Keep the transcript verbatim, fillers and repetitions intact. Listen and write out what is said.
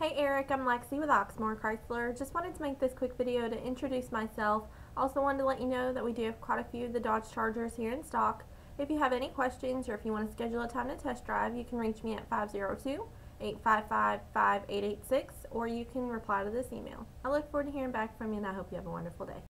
Hey Eric, I'm Lexi with Oxmoor Chrysler. Just wanted to make this quick video to introduce myself. Also wanted to let you know that we do have quite a few of the Dodge Chargers here in stock. If you have any questions or if you want to schedule a time to test drive, you can reach me at five zero two, eight five five, five eight eight six or you can reply to this email. I look forward to hearing back from you and I hope you have a wonderful day.